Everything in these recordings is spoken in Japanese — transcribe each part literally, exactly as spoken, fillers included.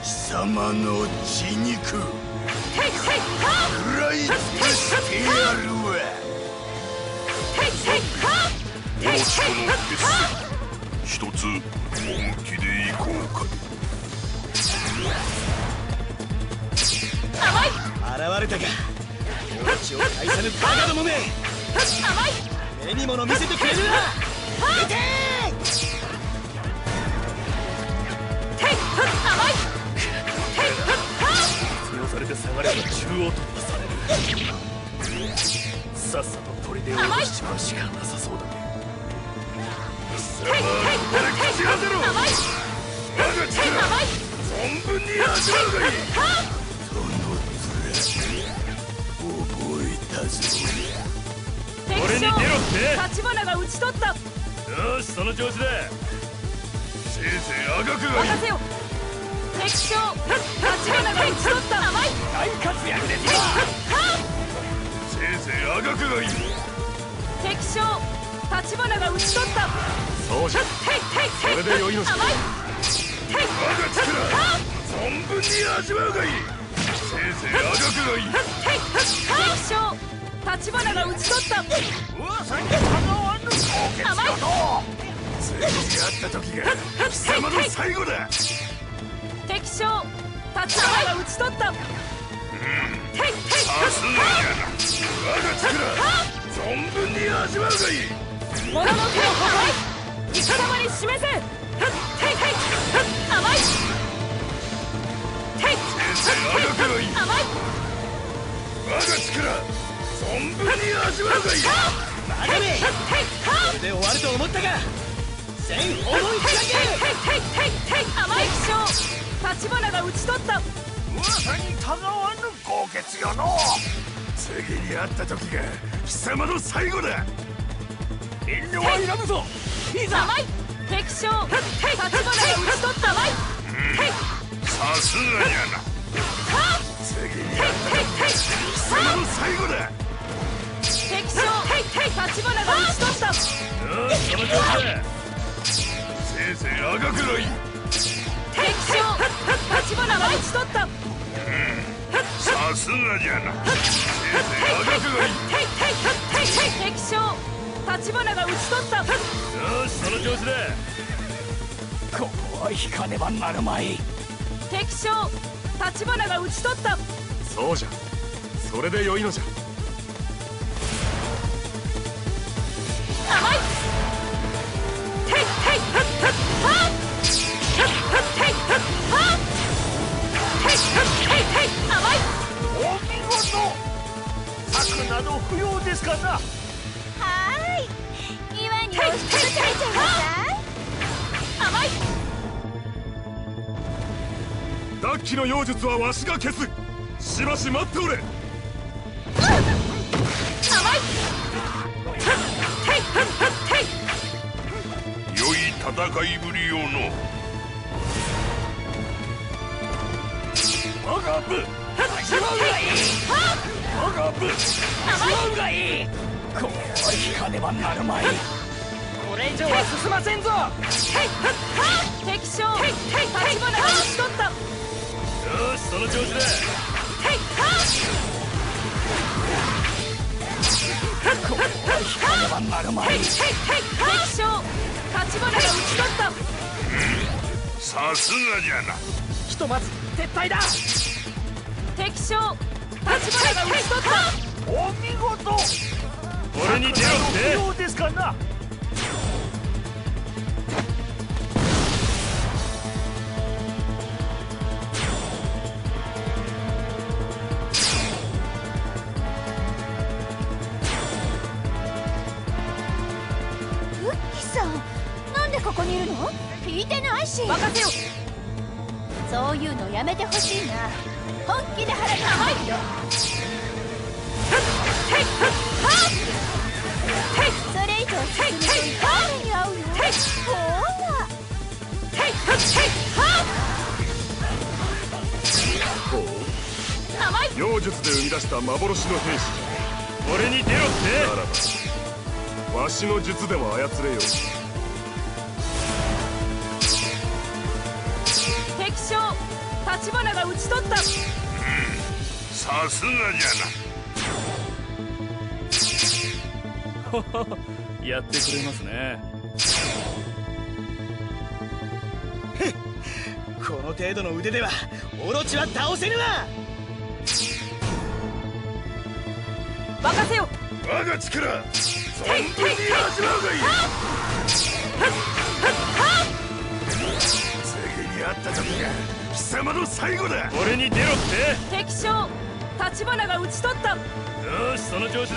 貴様の血肉食らい尽くしてやるわ。 王子との決戦、一つ本気でいこうか。 甘い。 現れたか。王子を返さぬバカどもめ。 甘い。 目に物見せてくれるな。撃て甘い。 必要されて下がれば中央突破される。さっさと砦を落としちまうしかなさそうだね。 貴様俺口当てろ。我が力存分に味わうがいい。 その面覚えたぞ。 俺に出ろって。立花が討ち取った。 よし、その調子だ。 せいぜいあがくがいい。 任せよ。敵将立花が討ち取った。甘い。 大活躍ですよ。 せいぜいあがくがいい。 敵将立花が討ち取った。 そうじゃ。それで良いのじゃ。 甘い。 我が力存分に味わうがいい。せいぜいあがくがいい。 敵将立花が討ち取った。 噂にかなわぬ高潔だと。次に会った時が貴様の最後だ。 敵将立花が討ち取った。 さすがじゃな。我が力存分に味わうがいい。 物の手をほいイカ玉に示せ。甘い。 せいぜいあがくがいい。 甘い。 我が力存分に味わうがいい。 バカめ。これで終わると思ったか。全方位仕掛け。 甘い。敵将立花が討ち取った。 噂にたがわぬ高潔よの。次に会った時が貴様の最後だ。遠慮はいらぬぞ。いざ。 甘い。敵将立花が討ち取った。甘い。 さすがじゃな。次に会った時が貴様の最後だ。 敵将立花が討ち取った。 よし、その調子だ。せいぜいあがくがいい。 敵将立花が討ち取った。 さすがじゃな。せいぜいあがくがいい。 敵将立花が討ち取った。 よし、その調子だ。ここは引かねばなるまい。 敵将立花が討ち取った。 そうじゃ。それで良いのじゃ。 甘い。甘い。 お見事。策など不要ですかな。 はーい。岩に押しつぶされちゃいなさい。 甘い。 ダッキの妖術はわしが消す。しばし待っておれ。 甘い。 良い戦いぶりよの。我が部味わうがいい。我が部味わうがいい。 ここは引かねばなるまい。 これ以上は進ませんぞ。敵将立花が討ち取った。 よし、その調子だ。ここは引かねばなるまい。 敵将立花が討ち取った。 さすがじゃな。 ひとまず撤退だ。 敵将立花が討ち取った。 お見事。 俺に出ろって。 不要ですかな。 フッキさん、なんでここにいるの？聞いてないし。 任せよ。 そういうのやめてほしいな。本気で腹が甘いよ。それ以上進むと痛い目に遭うよ。ほら。 ほう。 甘い。 妖術で生み出した幻の兵士。俺に出ろって。ならばわしの術でも操れよう。 敵将立立花が討ち取った。 さすがじゃな。 やってくれますね。 この程度の腕ではオロチは倒せぬわ。 任せよ。 我が力存分に味わうがいい。次に会った時が貴様の最後だ。 俺に出ろって。 敵将立花が討ち取った。 よし、その調子だ。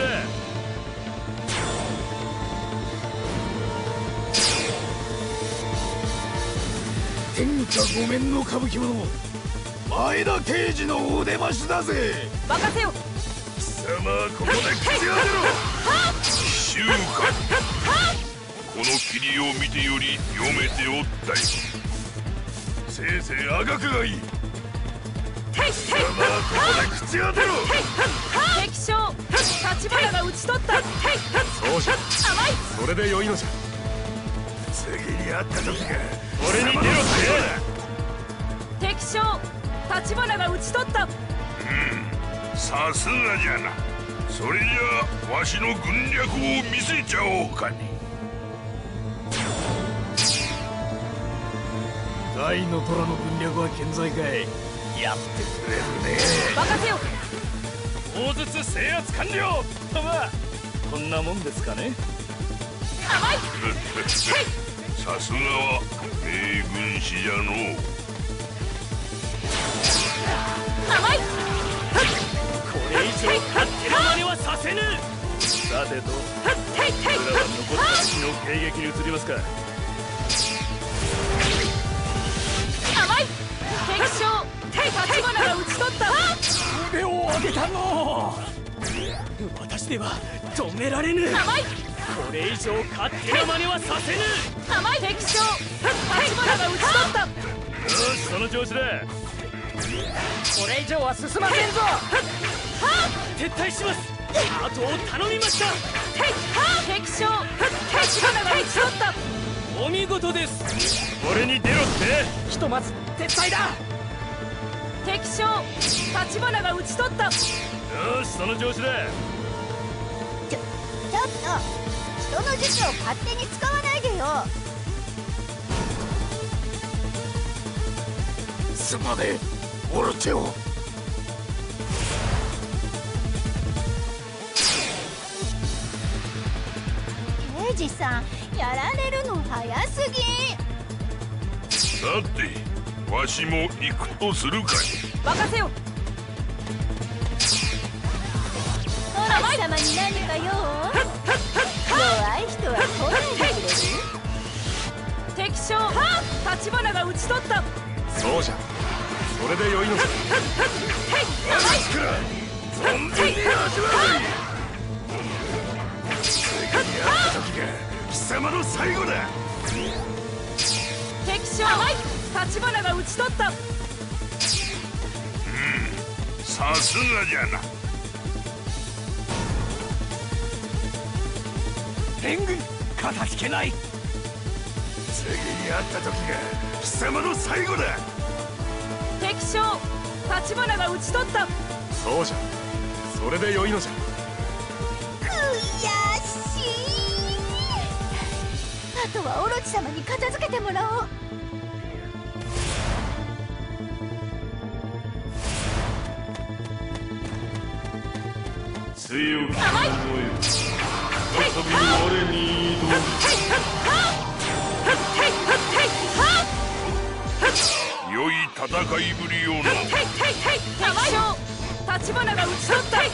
天下御免の歌舞伎者前田慶次のお出ましだぜ。 任せよ。 貴様はここで口当てろ。奇襲か。この霧を見てより読めておったい。せいぜいあがくがいい。貴様はここで口当てろ。 敵将立花が討ち取った。 そうじゃ。 甘い。 それで良いのじゃ。 次に会った時が俺に出ろって。 敵将立花が討ち取った。 さすがじゃな。それじゃあわしの軍略を見せちゃおうかね。 大の虎の軍略は健在かい。やってくれるね。 任せよ。 大筒制圧完了とはこんなもんですかね。 甘い。 さすがは名軍師じゃのう。 甘い。 これ以上勝手な真似はさせぬ。さてと俺らは残った敵の迎撃に移りますか。 甘い。敵将立花が討ち取った。 腕を上げたの。私では止められぬ。 甘い。 これ以上勝手な真似はさせぬ。 甘い。敵将立花が討ち取った。 よし、その調子だ。 これ以上は進ませんぞ。 撤退します。あとを頼みました。 敵将立花が討ち取った。 お見事です。 俺に出ろって。 ひとまず撤退だ。 敵将立花が討ち取った。 よし、その調子だ。 ちょちょっと人の術を勝手に使わないでよ。 すまねえオロチを。 刑事さんやられるの早すぎ。 さてわしも行くとするかい。 任せよ。 オロチ様に何か用？弱い人は来ないでくれる？ 敵将立花が討ち取った。 そうじゃ。それで良いのじゃ。 我が力存分に味わうがいい。次に会った時が貴様の最後だ。 敵将立花が討ち取った。 さすがじゃな。 援軍かたじけない。 次に会った時が貴様の最後だ。 敵将立花が討ち取った。 そうじゃ。それで良いのじゃ。 悔しい。あとはオロチ様に片付けてもらおう。 強き思え再び我に挑む。良い戦いぶりをな。 敵将立花が討ち取った。